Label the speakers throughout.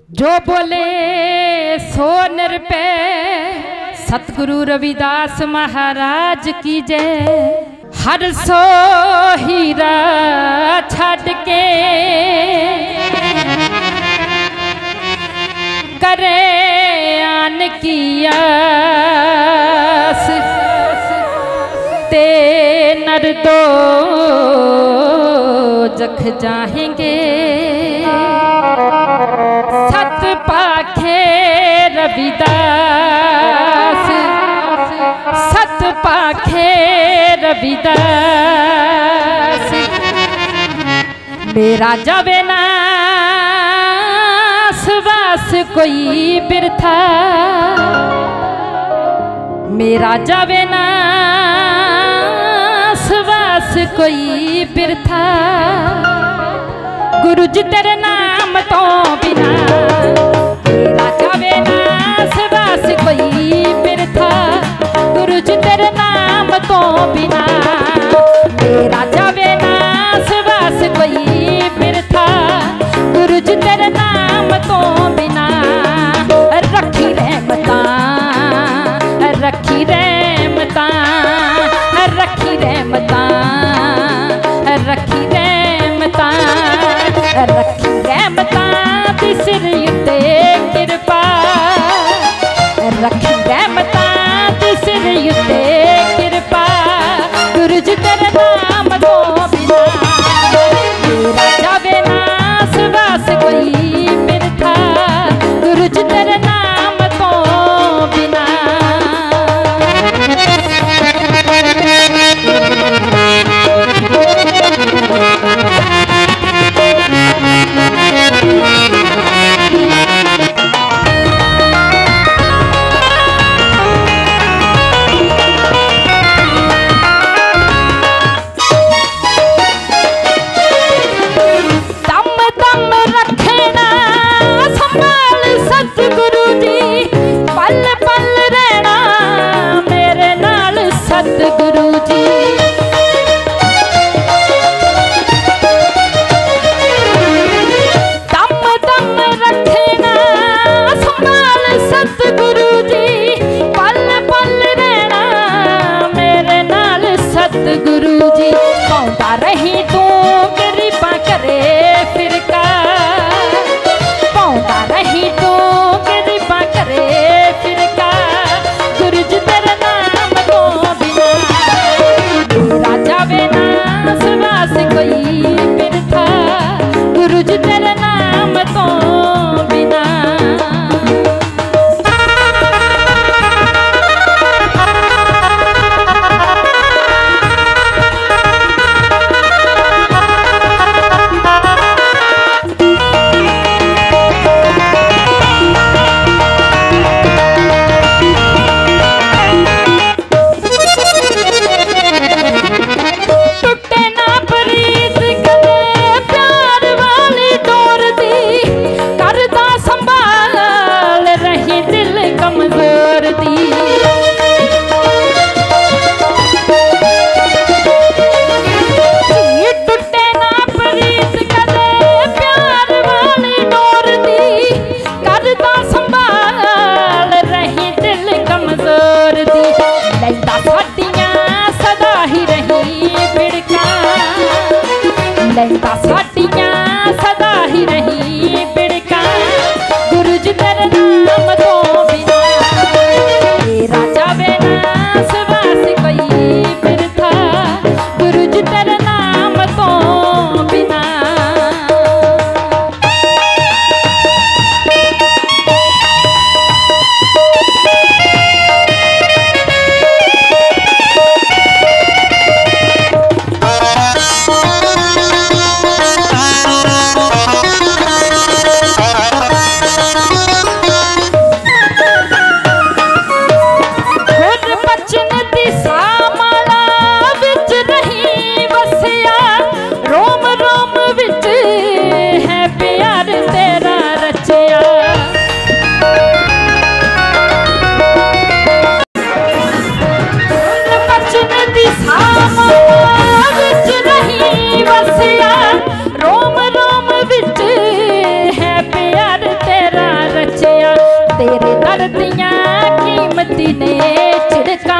Speaker 1: जो बोले सो निरपै सतगुरु रविदास महाराज की जय। हर सो हीरा छड़ के करे आन की आस ते नर दो जख जाएंगे सत पाखे रविदास सत पाखे रविदास। मेरा जावे ना वास कोई बिरथा मेरा जावे ना वास कोई बिरथा गुरु जी तेरे नाम तो बिना मेरा जावे ना वास कोई बिरथा गुरु जी तेरे नाम तो बिना मेरा जावे ना वास कोई बिरथा गुरु जी तेरे नाम तो बिना। रखी रहमता रखी रहमता रखी रहमता रखी रहमता रखी रहमता सिर उत्ते कृपा रखी रहमता सिर उत्ते कृपा गुरु जी तेरे नाम तो बिना मेरा जावे ना वास कोई बिरथा गुरु जी तेरे नाम तो बिना। ने छिड़का,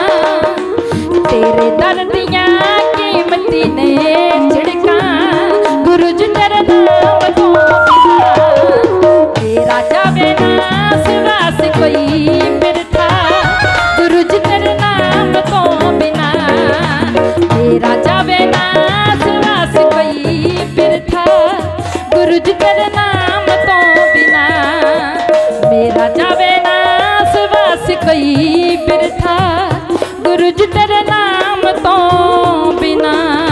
Speaker 1: तेरे दर दियां कीमती ने छिड़का, गुरु जी तेरे नाम तो तेरा जावे ना सिवास कोई बिरथा, गुरु जी तेरे नाम तो बिना तेरा जावे ना सिवास कोई बिरथा, गुरु जी तेरे नाम तो बिना मेरा जावे ना सिवास कोई बिरथा, गुरु जी तेरे नाम तो बिना।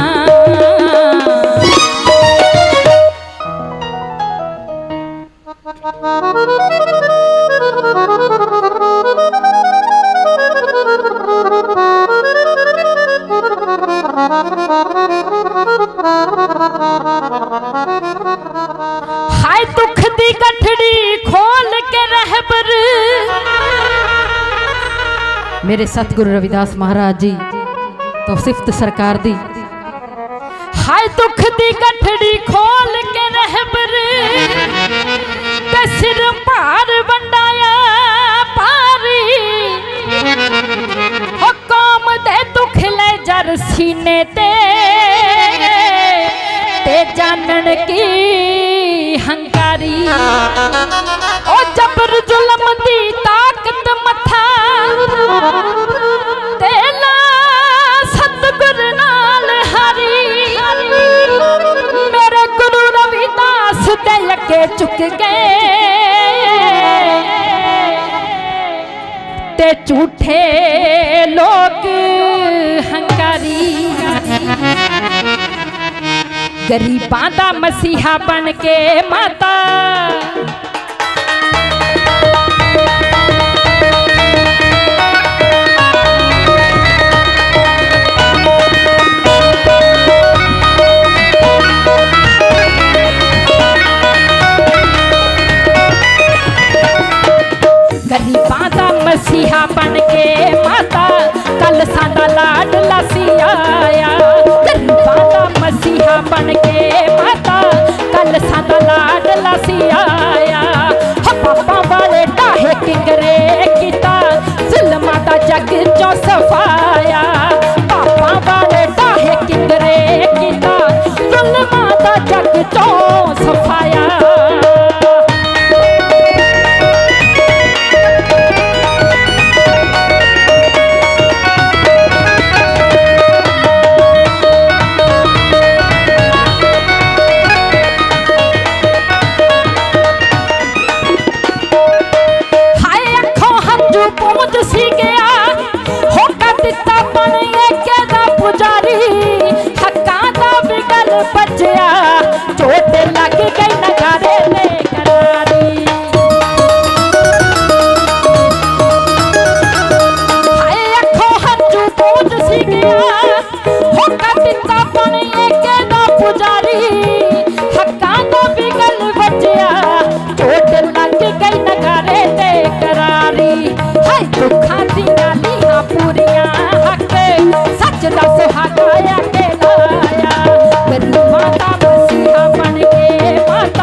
Speaker 1: हाय दुख दी गठड़ी खोल के रहबर मेरे सतगुरु रविदास महाराज जी तो सिफ्त सरकार दी। हाय दुख दी गठड़ी खोल के रहबर ते सिर पार वंडाया पारी, हो कौम दे दुख ले जर सीने ते जानन की हंकारी, ओ जबर जुलम दी ताकत मथा तेला सतगुर नाल हरी, मेरे गुरु रविदास दे अगे चुक गए ते झूठे लोग हंकारी, गरीबां दा मसीहा बन के माता गरीबां दा मसीहा बन के माता कल सादा लाड लसी आया, गरीबां दा मसीहा बन के माता कल सादा लाड लसी आया, पापा वाले डाहे किंगरे किता जुल्मां दा जग चो सफाया, पापा वाले डाहे किंगरे किता जुल्मां दा जग चो सफाया। सी गया होका दिता बने के पुजारी, हक्का दा बिगल बचया चोट लग गई नगारे ने करारी, हाय अखो हंजू पहुंच सी गया होका दिता बने के पुजारी, हक्का दा बिगल बचया चोट लग गई नगारे ने करारी, दुखा दिया लिया पूरिया हक सच दा सुहागा के लाया, गरीबां दा मसीहा बन के माता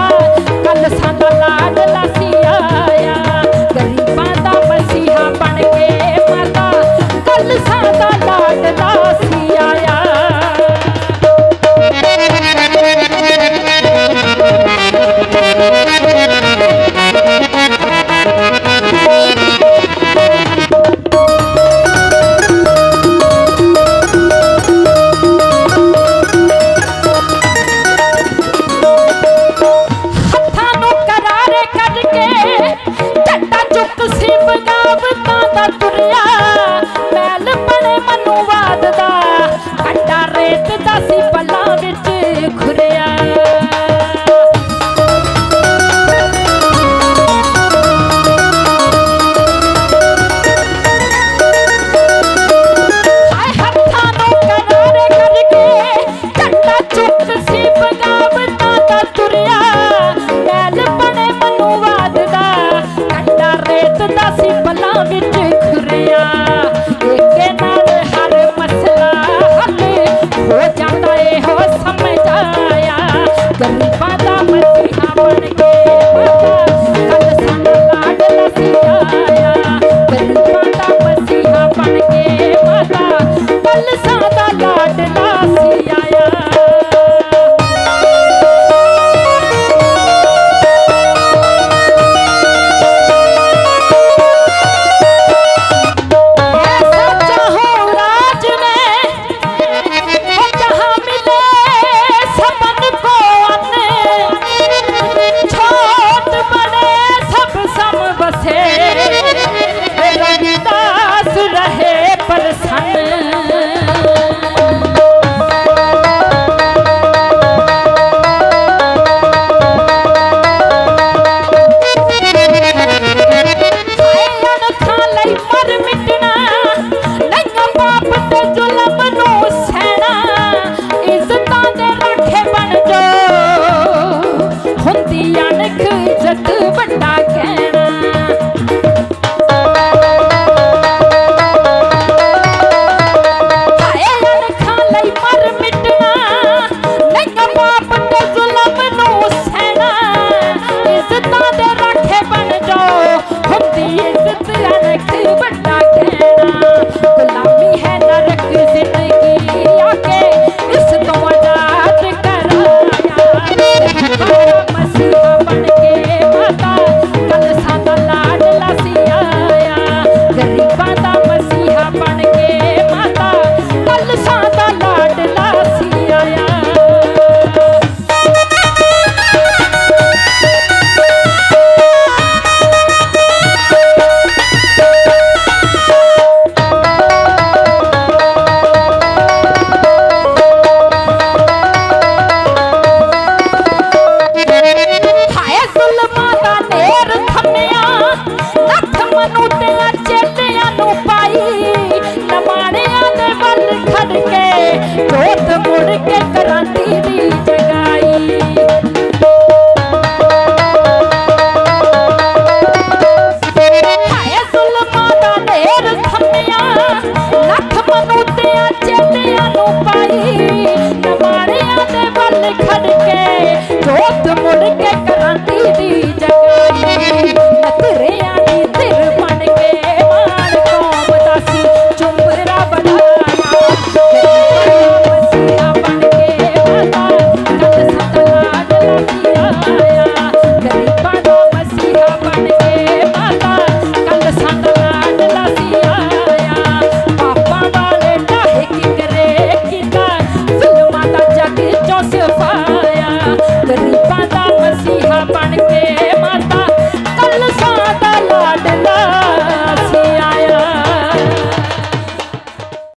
Speaker 1: मुड़ के क्रांति दी जगाई